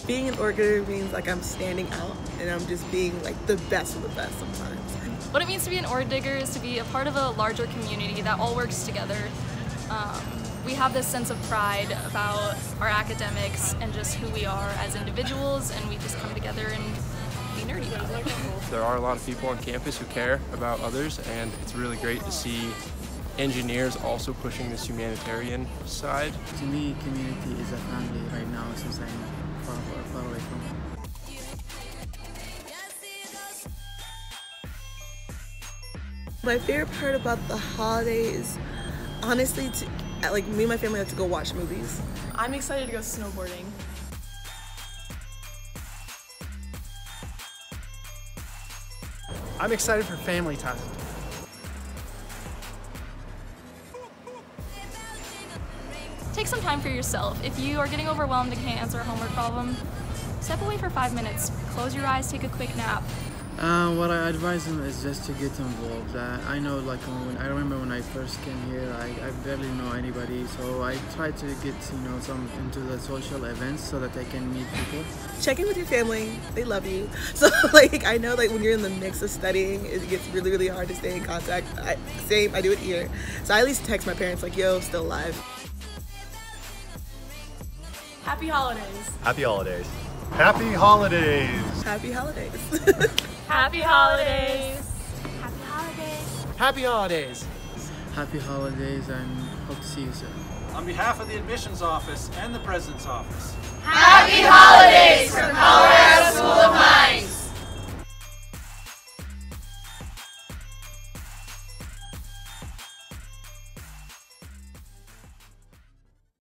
Being an organizer means like I'm standing out and I'm just being like the best of the best sometimes. What it means to be an Ord Digger is to be a part of a larger community that all works together. We have this sense of pride about our academics and just who we are as individuals, and we just come together and be nerdy about it. There are a lot of people on campus who care about others, and it's really great to see engineers also pushing this humanitarian side. To me, community is a family right now since I'm far away from home. My favorite part about the holidays, honestly, like me and my family like to go watch movies. I'm excited to go snowboarding. I'm excited for family time. Take some time for yourself. If you are getting overwhelmed and can't answer a homework problem, step away for 5 minutes. Close your eyes, take a quick nap. What I advise them is just to get involved. I know, like, I remember when I first came here, I barely know anybody, so I try to get, some into the social events so that I can meet people. Check in with your family, they love you. So like, I know like when you're in the mix of studying, it gets really, really hard to stay in contact. I do it here. So I at least text my parents like, yo, still alive. Happy holidays. Happy holidays. Happy holidays. Happy holidays. Happy holidays. Happy holidays. Happy holidays. Happy holidays, and hope to see you soon. On behalf of the admissions office and the president's office, Happy holidays from Colorado!